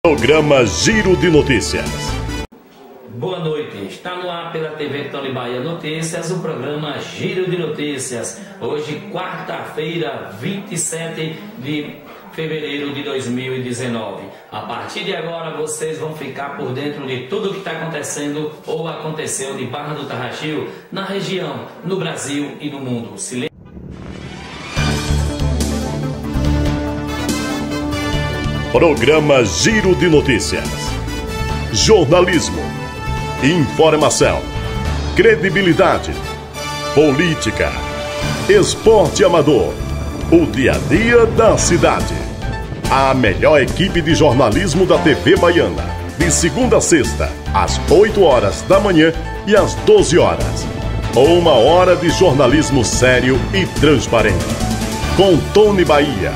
Programa Giro de Notícias. Boa noite, está no ar pela TV Tony Bahia Notícias, o programa Giro de Notícias. Hoje, quarta-feira, 27 de fevereiro de 2019. A partir de agora, vocês vão ficar por dentro de tudo o que está acontecendo ou aconteceu de Barra do Tarraxil, na região, no Brasil e no mundo. Programa Giro de Notícias. Jornalismo, informação, credibilidade, política, esporte amador, o dia a dia da cidade. A melhor equipe de jornalismo da TV baiana, de segunda a sexta, às 8 horas da manhã e às 12 horas. Uma hora de jornalismo sério e transparente. Com Tony Bahia.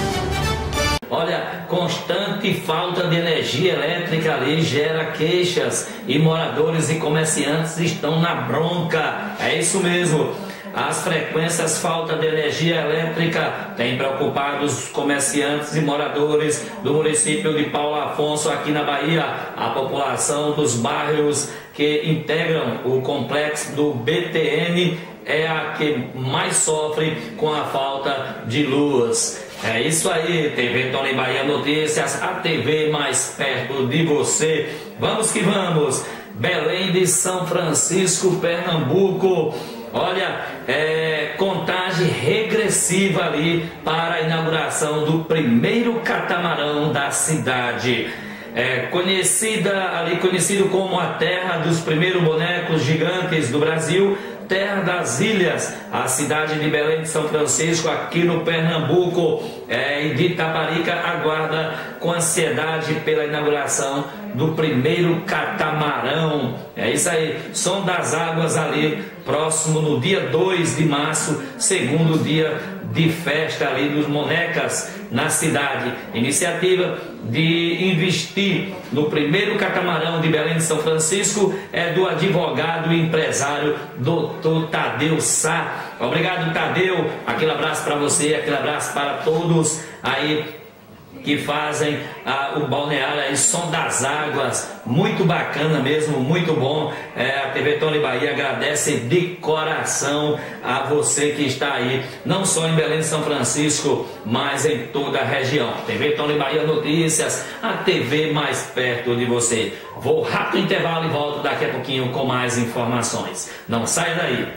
Olha, constante falta de energia elétrica ali gera queixas e moradores e comerciantes estão na bronca. É isso mesmo. As frequências falta de energia elétrica têm preocupado os comerciantes e moradores do município de Paulo Afonso, aqui na Bahia. A população dos bairros que integram o complexo do BTN é a que mais sofre com a falta de luz. É isso aí, TV Tony Bahia Notícias, a TV mais perto de você. Vamos que vamos. Belém de São Francisco, Pernambuco. Olha, contagem regressiva ali para a inauguração do primeiro catamarão da cidade. Conhecido como a terra dos primeiros bonecos gigantes do Brasil, terra das ilhas, a cidade de Belém de São Francisco, aqui no Pernambuco, e de Itaparica, aguarda com ansiedade pela inauguração do primeiro catamarão. É isso aí, Som das Águas ali, próximo no dia 2 de março, segundo dia de festa ali dos Monecas na cidade. Iniciativa de investir no primeiro catamarão de Belém de São Francisco é do advogado e empresário Dr. Tadeu Sá. Obrigado, Tadeu. Aquele abraço para você, aquele abraço para todos aí que fazem o balneário aí, Som das Águas. Muito bacana mesmo, muito bom. A TV Tony Bahia agradece de coração a você que está aí, não só em Belém de São Francisco, mas em toda a região. TV Tony Bahia Notícias, a TV mais perto de você. Vou rápido intervalo e volto daqui a pouquinho com mais informações. Não saia daí.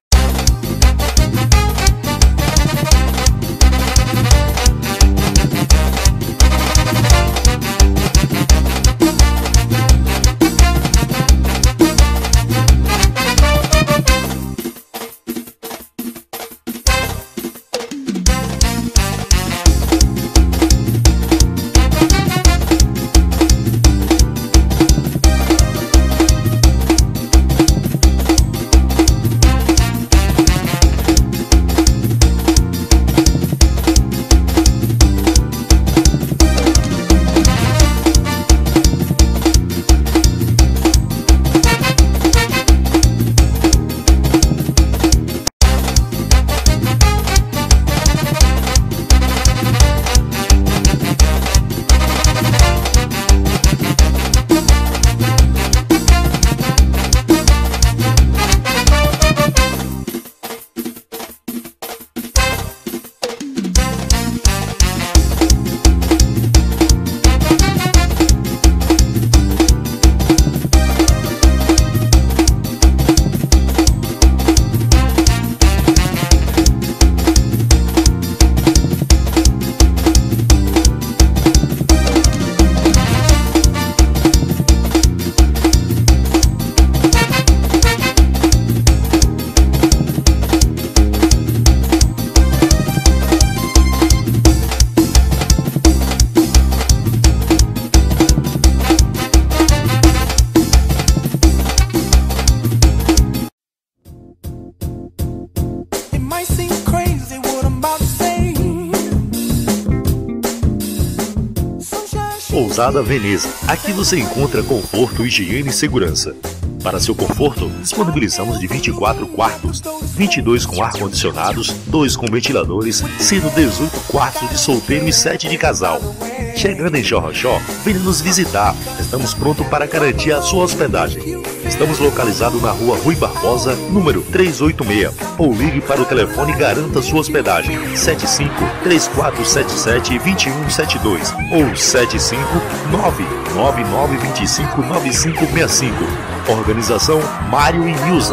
Pousada Veneza. Aqui você encontra conforto, higiene e segurança. Para seu conforto, disponibilizamos de 24 quartos, 22 com ar-condicionados, 2 com ventiladores, sendo 18 quartos de solteiro e 7 de casal. Chegando em Xorroxó, venha nos visitar. Estamos prontos para garantir a sua hospedagem. Estamos localizados na rua Rui Barbosa, número 386. Ou ligue para o telefone e garanta sua hospedagem. 75-3477-2172 ou 759-9925-9565. Organização Mário e Nilza.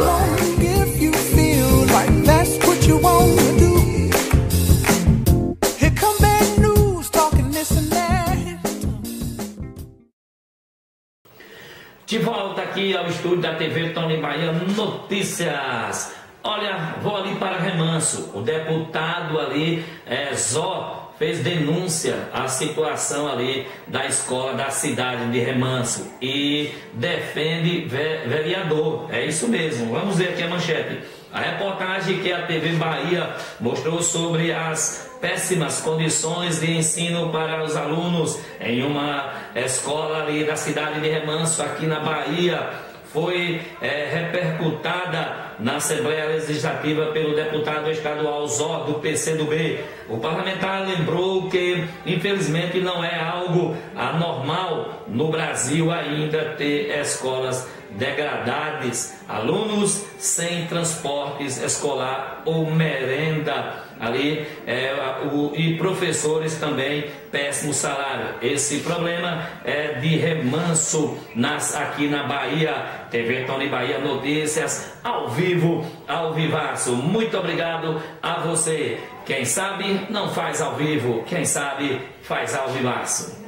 De volta aqui ao estúdio da TV Tony Bahia Notícias. Olha, vou ali para Remanso. O deputado ali, Zó, fez denúncia à situação ali da escola da cidade de Remanso e defende vereador. É isso mesmo. Vamos ver aqui a manchete. A reportagem que a TV Bahia mostrou sobre as péssimas condições de ensino para os alunos em uma escola ali da cidade de Remanso, aqui na Bahia, foi repercutada na Assembleia Legislativa pelo deputado estadual Zó, do PCdoB. O parlamentar lembrou que, infelizmente, não é algo anormal no Brasil ainda ter escolas degradadas, alunos sem transportes escolar ou merenda ali, e professores também péssimo salário. Esse problema é de Remanso, aqui na Bahia. TV Tony Bahia Notícias, ao vivo, ao vivaço. Muito obrigado a você. Quem sabe não faz ao vivo, quem sabe faz ao vivaço.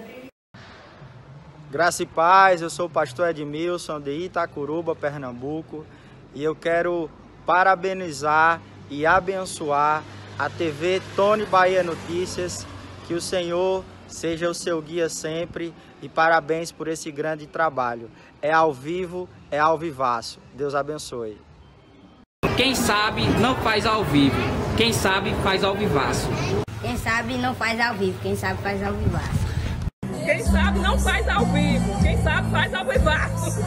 Graça e paz, eu sou o pastor Edmilson de Itacuruba, Pernambuco, e eu quero parabenizar e abençoar a TV Tony Bahia Notícias, que o Senhor seja o seu guia sempre, e parabéns por esse grande trabalho. É ao vivo, é ao vivaço. Deus abençoe. Quem sabe não faz ao vivo, quem sabe faz ao vivaço. Quem sabe não faz ao vivo, quem sabe faz ao vivaço. Quem sabe não faz ao vivo, quem sabe faz ao vivaço.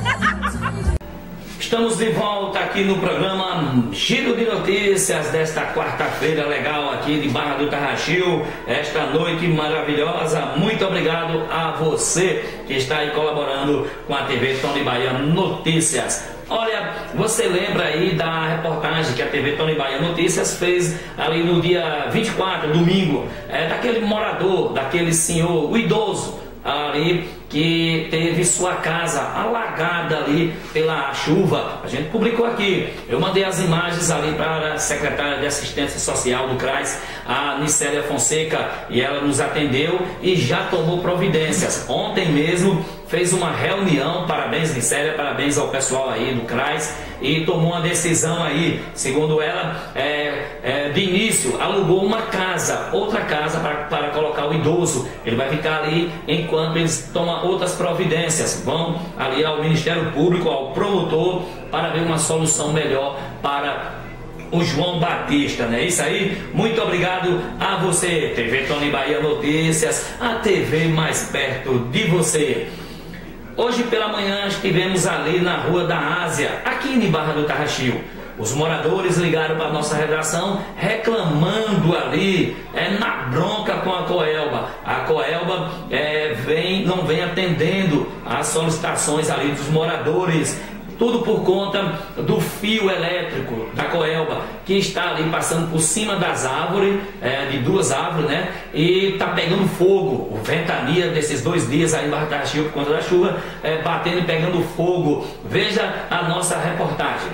Estamos de volta aqui no programa Giro de Notícias desta quarta-feira legal aqui de Barra do Tarraxil, esta noite maravilhosa. Muito obrigado a você que está aí colaborando com a TV Tony Bahia Notícias. Olha, você lembra aí da reportagem que a TV Tony Bahia Notícias fez ali no dia 24, domingo, daquele morador, daquele senhor, o idoso, ali que teve sua casa alagada ali pela chuva. A gente publicou aqui. Eu mandei as imagens ali para a secretária de Assistência Social do CRAS, a Nicélia Fonseca, e ela nos atendeu e já tomou providências. Ontem mesmo fez uma reunião, parabéns Nicélia, parabéns ao pessoal aí do CRAS, e tomou uma decisão aí, segundo ela, de início, alugou uma casa, outra casa para colocar o idoso. Ele vai ficar ali enquanto eles tomam outras providências, vão ali ao Ministério Público, ao promotor, para ver uma solução melhor para o João Batista, não é isso aí? Muito obrigado a você, TV Tony Bahia Notícias, a TV mais perto de você. Hoje pela manhã estivemos ali na Rua da Ásia, aqui em Barra do Tarraxil. Os moradores ligaram para a nossa redação reclamando ali, na bronca com a Coelba. A Coelba não vem atendendo às solicitações ali dos moradores. Tudo por conta do fio elétrico da Coelba, que está ali passando por cima das árvores, de duas árvores, né? E está pegando fogo. O ventania desses 2 dias aí em Barra do Tarraxil por conta da chuva, batendo e pegando fogo. Veja a nossa reportagem.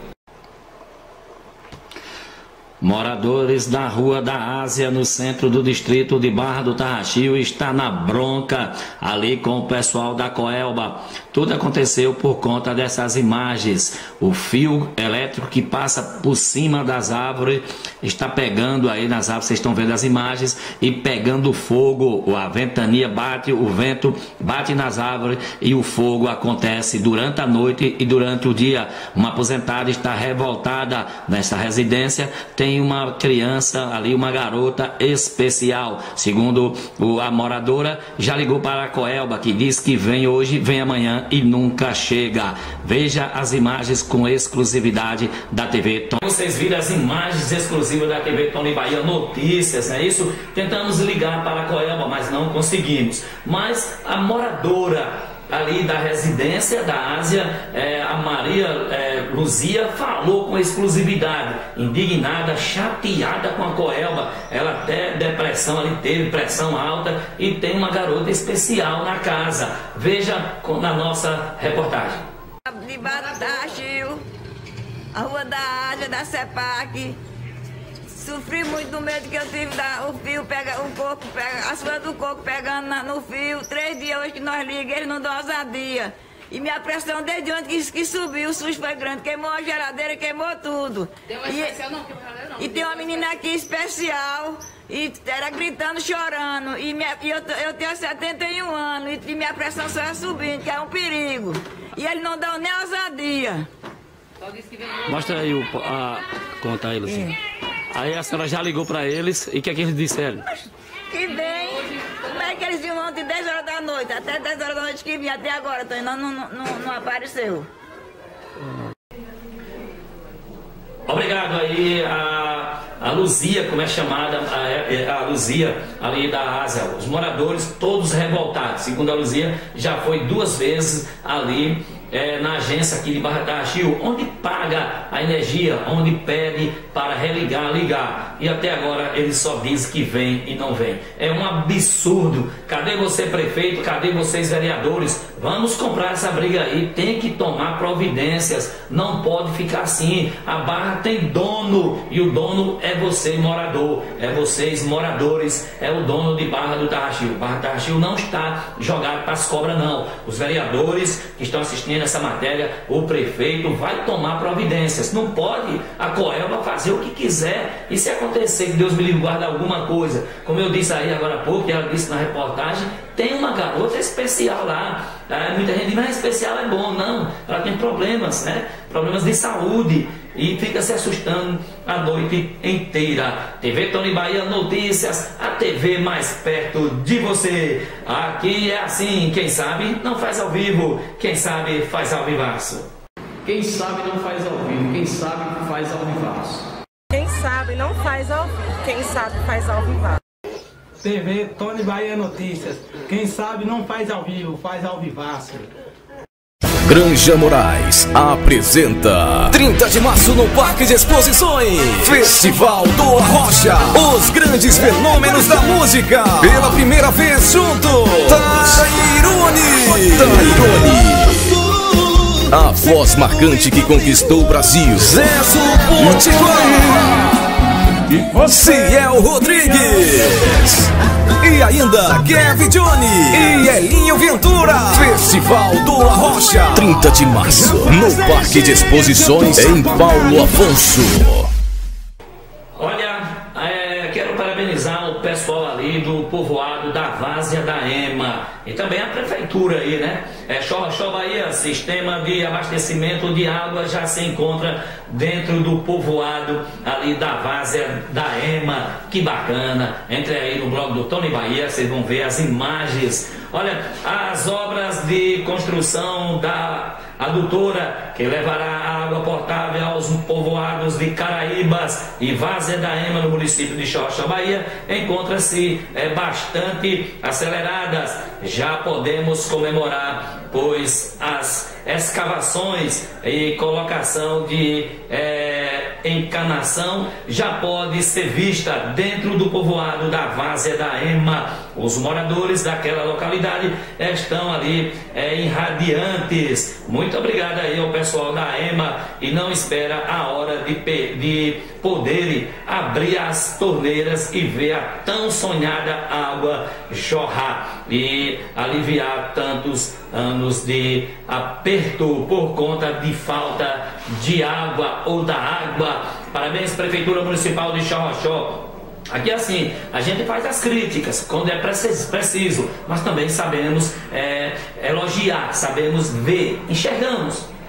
Moradores da Rua da Ásia, no centro do distrito de Barra do Tarraxil, está na bronca ali com o pessoal da Coelba. Tudo aconteceu por conta dessas imagens. O fio elétrico que passa por cima das árvores está pegando aí nas árvores, vocês estão vendo as imagens, e pegando fogo. A ventania bate, o vento bate nas árvores e o fogo acontece durante a noite e durante o dia. Uma aposentada está revoltada nessa residência, tem tem uma criança ali, uma garota especial. Segundo a moradora, já ligou para a Coelba, que diz que vem hoje, vem amanhã e nunca chega. Veja as imagens com exclusividade da TV Tony. Vocês viram as imagens exclusivas da TV Tony Bahia Notícias, não é isso? Tentamos ligar para a Coelba, mas não conseguimos. Mas a moradora ali da residência da Ásia, a Maria Luzia, falou com exclusividade, indignada, chateada com a Coelba. Ela até depressão ali, teve pressão alta e tem uma garota especial na casa. Veja na nossa reportagem. De Bataxil, a rua da Ásia, da CEPAC. Sofri muito do medo que eu tive, o fio pega, o coco pega, as folhas do coco pegando no fio. 3 dias hoje que nós ligamos, eles não dão ousadia. E minha pressão desde ontem que subiu, o susto foi grande, queimou a geladeira, queimou tudo. Tem uma especial não, não. E tem uma menina aqui especial, e era gritando, chorando. E eu tenho 71 anos, e minha pressão só é subindo, que é um perigo. E eles não dão nem ousadia. Mostra aí conta aí, Lucinha. Aí a senhora já ligou para eles e o que é que eles disseram? Que vem. Como é que eles vinham ontem 10 horas da noite? Até 10 horas da noite que vinha, até agora, não apareceu. Obrigado aí a Luzia, como é chamada, a Luzia ali da Ásia. Os moradores todos revoltados. Segundo a Luzia, já foi 2 vezes ali na agência aqui de Barra da Achil, onde paga a energia, onde pede para religar, ligar. E até agora ele só diz que vem e não vem. É um absurdo. Cadê você, prefeito? Cadê vocês, vereadores? Vamos comprar essa briga aí. Tem que tomar providências. Não pode ficar assim. A Barra tem dono e o dono é você, morador. É vocês, moradores. É o dono de Barra do Tarraxil. Barra do Tarraxil não está jogado para as cobras, não. Os vereadores que estão assistindo essa matéria, o prefeito vai tomar providências. Não pode a Coelba fazer o que quiser. E se acontecer que Deus me livre, guarda alguma coisa, como eu disse aí agora há pouco, e ela disse na reportagem, tem uma garota especial lá. Muita gente diz, mas especial é bom. Não, ela tem problemas, né? Problemas de saúde e fica se assustando a noite inteira. TV Tony Bahia Notícias, a TV mais perto de você. Aqui é assim, quem sabe não faz ao vivo, quem sabe faz ao vivaço. Quem sabe não faz ao vivo, quem sabe faz ao vivaço. Quem sabe não faz ao vivo, quem sabe faz ao vivaço. TV Tony Bahia Notícias, quem sabe não faz ao vivo, faz ao vivaço. Granja Moraes apresenta 30 de março no Parque de Exposições, Festival do Arrocha, os grandes fenômenos da música, pela primeira vez juntos, Tairone, a voz marcante que conquistou o Brasil, Zezo Potiguar, Ciel Rodrigues, e ainda Kevin Johnny e Elinho Ventura. Festival do Arrocha, 30 de março, no Parque de Exposições, em Paulo Afonso. Olha, quero parabenizar o pessoal ali do povoado da Várzea da Ema e também a prefeitura aí, né? Xorroxó Bahia, sistema de abastecimento de água já se encontra dentro do povoado ali da Várzea da Ema. Que bacana! Entre aí no blog do Tony Bahia, vocês vão ver as imagens. Olha, as obras de construção da adutora que levará água potável aos povoados de Caraíbas e Várzea da Ema, no município de Xorroxó Bahia, encontra-se bastante aceleradas. Já podemos comemorar, pois as escavações e colocação de encanação já pode ser vista dentro do povoado da Várzea da Ema. Os moradores daquela localidade estão ali irradiantes. Muito obrigado aí ao pessoal da Ema e não espera a hora de poderem abrir as torneiras e ver a tão sonhada água jorrar e aliviar tantos anos de aperto por conta de falta de água ou da água. Parabéns, Prefeitura Municipal de Xorroxó. Aqui assim, a gente faz as críticas quando é preciso, mas também sabemos elogiar, sabemos ver, enxergamos.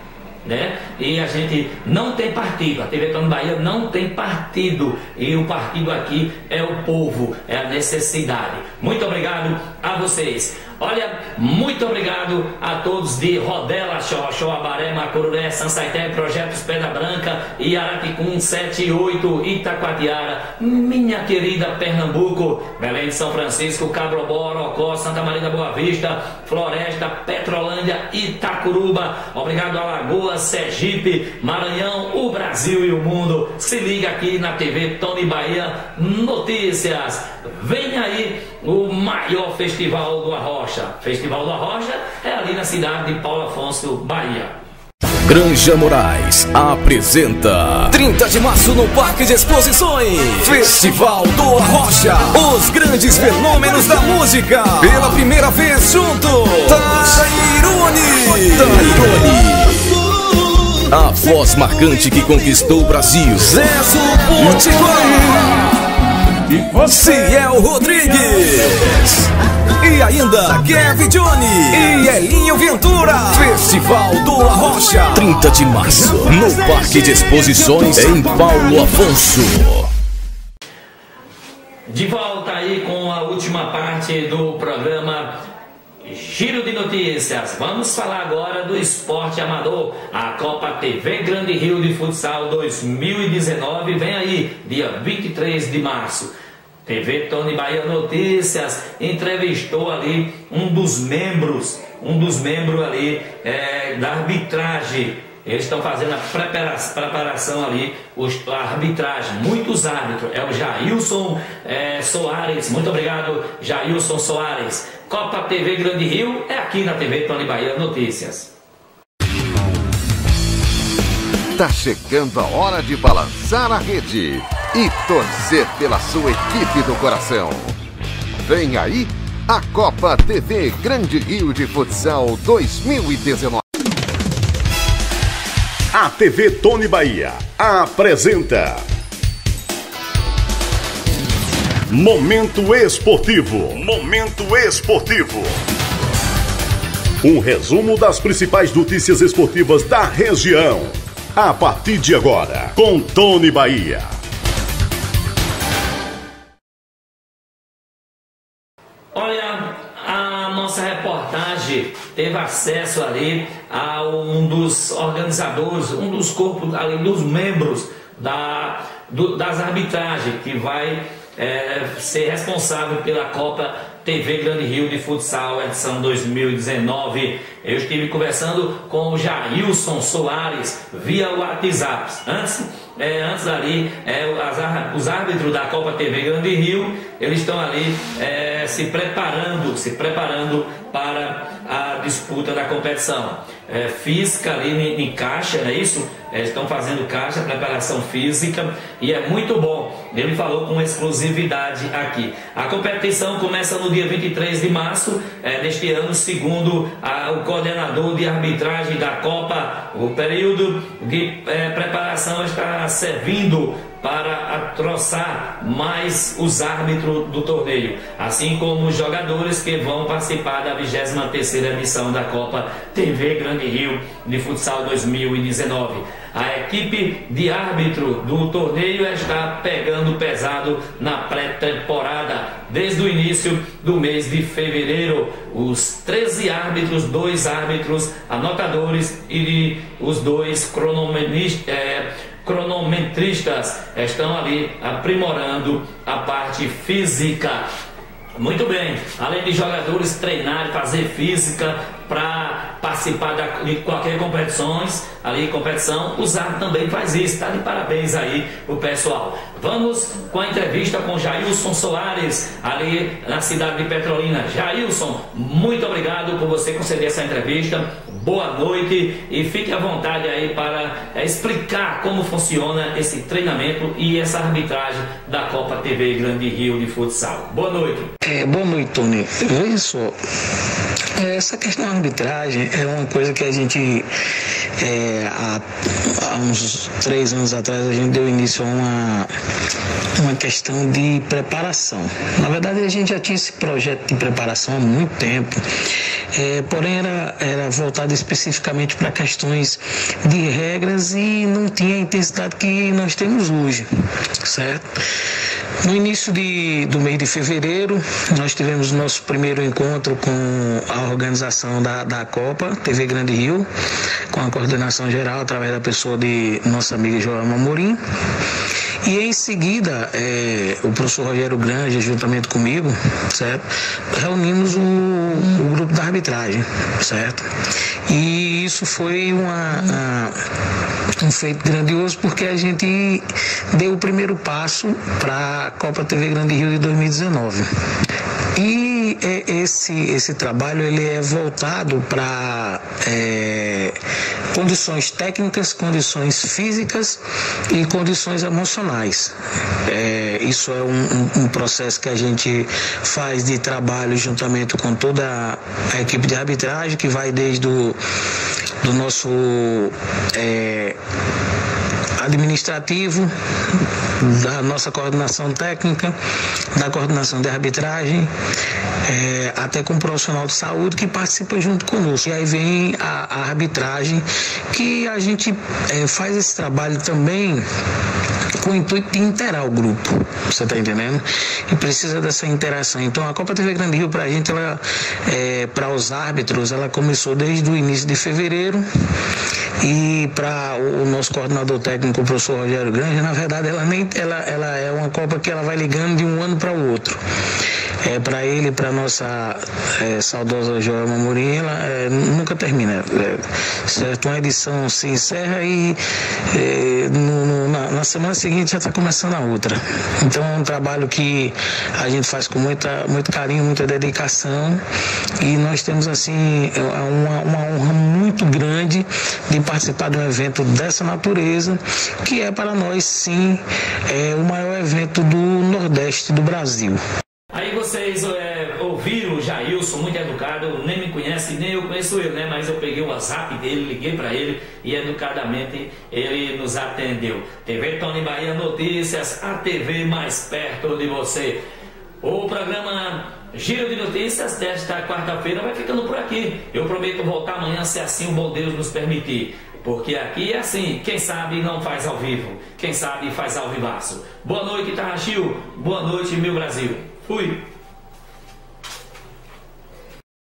né? E a gente não tem partido, a TV Tony Bahia não tem partido, e o partido aqui é o povo, é a necessidade. Muito obrigado a vocês. Olha, muito obrigado a todos de Rodela, Abaré, Macururé, Sansaité, Projetos Pedra Branca, Iaraticum 78, Itacoatiara, minha querida Pernambuco, Belém de São Francisco, Cabrobó, Orocó, Santa Maria da Boa Vista, Floresta, Petrolândia, Itacuruba. Obrigado a Alagoas, Sergipe, Maranhão, o Brasil e o mundo. Se liga aqui na TV Tony Bahia Notícias. Vem aí o maior festival do Arrocha. Festival do Arrocha é ali na cidade de Paulo Afonso, Bahia. Granja Moraes apresenta 30 de março no Parque de Exposições, Festival do Arrocha. Os grandes fenômenos da música pela primeira vez juntos. Tairone, a voz marcante que conquistou o Brasil. Zezo Potiguar, Ciel Rodrigues e ainda Kevin Johnny e Elinho Ventura. Festival do Arrocha, 30 de março no Parque de Exposições em Paulo Afonso. De volta aí com a última parte do programa Giro de Notícias. Vamos falar agora do esporte amador. A Copa TV Grande Rio de Futsal 2019 vem aí, dia 23 de março. TV Tony Bahia Notícias entrevistou ali um dos membros ali da arbitragem. Eles estão fazendo a preparação ali, a arbitragem, muitos árbitros. É o Jailson Soares. Muito obrigado, Jailson Soares. Copa TV Grande Rio é aqui na TV Tony Bahia Notícias. Tá chegando a hora de balançar a rede e torcer pela sua equipe do coração. Vem aí a Copa TV Grande Rio de Futsal 2019. A TV Tony Bahia apresenta Momento Esportivo. Momento Esportivo. Um resumo das principais notícias esportivas da região. A partir de agora, com Tony Bahia. Olha, a nossa reportagem teve acesso ali a um dos organizadores, um dos corpos, ali, dos membros das arbitragens, que vai ser responsável pela Copa TV Grande Rio de Futsal, edição 2019. Eu estive conversando com o Jailson Soares via WhatsApp. Antes ali, os árbitros da Copa TV Grande Rio, eles estão ali se preparando para a disputa da competição. Física ali em caixa, não é isso? Estão fazendo caixa, preparação física, e é muito bom. Ele falou com exclusividade aqui. A competição começa no dia 23 de março deste ano, segundo o coordenador de arbitragem da Copa. O período de preparação está servindo para atroçar mais os árbitros do torneio, assim como os jogadores que vão participar da 23ª edição da Copa TV Grande Rio de Futsal 2019. A equipe de árbitro do torneio está pegando pesado na pré-temporada. Desde o início do mês de fevereiro, os 13 árbitros, 2 árbitros anotadores e os 2 cronometristas estão ali aprimorando a parte física. Muito bem, além de jogadores treinarem, fazer física para participar de qualquer competição, os árbitros também faz isso. Está de parabéns aí o pessoal. Vamos com a entrevista com Jailson Soares, ali na cidade de Petrolina. Jailson, muito obrigado por você conceder essa entrevista. Boa noite e fique à vontade aí para explicar como funciona esse treinamento e essa arbitragem da Copa TV Grande Rio de Futsal. Boa noite. Boa noite, Tony. Veja só, Essa questão da arbitragem é uma coisa que a gente, há uns 3 anos atrás, a gente deu início a uma questão de preparação. Na verdade, a gente já tinha esse projeto de preparação há muito tempo, porém era voltado especificamente para questões de regras e não tinha a intensidade que nós temos hoje, certo? No início do mês de fevereiro, nós tivemos o nosso primeiro encontro com a organização da Copa TV Grande Rio, com a coordenação geral, através da pessoa de nossa amiga Joelma Amorim. E em seguida, o professor Rogério Granja, juntamente comigo, certo? Reunimos o grupo da arbitragem, certo? E isso foi um feito grandioso, porque a gente deu o primeiro passo para a Copa TV Grande Rio de 2019. E esse trabalho ele é voltado para condições técnicas, condições físicas e condições emocionais. Isso é um processo que a gente faz de trabalho juntamente com toda a equipe de arbitragem, que vai desde do nosso administrativo, da nossa coordenação técnica, da coordenação de arbitragem, até com o profissional de saúde que participa junto conosco. E aí vem a arbitragem, que a gente faz esse trabalho também com o intuito de interar o grupo, você está entendendo? E precisa dessa interação. Então a Copa TV Grande Rio, para a gente, para os árbitros, ela começou desde o início de fevereiro, e para o nosso coordenador técnico, o professor Rogério Granja, na verdade ela é uma Copa que ela vai ligando de um ano para o outro. Para ele, para nossa saudosa Joelma Amorim, ela nunca termina. Certo? Uma edição se encerra e na semana seguinte já está começando a outra. Então é um trabalho que a gente faz com muito carinho, muita dedicação, e nós temos assim uma honra muito grande de participar de um evento dessa natureza, que é para nós sim o maior evento do Nordeste do Brasil. Aí vocês ouviram o Jailson, muito educado, nem me conhece, nem eu conheço ele, né? Mas eu peguei o WhatsApp dele, liguei para ele e educadamente ele nos atendeu. TV Tony Bahia Notícias, a TV mais perto de você. O programa Giro de Notícias desta quarta-feira vai ficando por aqui. Eu prometo voltar amanhã, se assim o bom Deus nos permitir. Porque aqui é assim, quem sabe não faz ao vivo, quem sabe faz ao vivaço. Boa noite, Tarrachil. Boa noite, meu Brasil. Fui!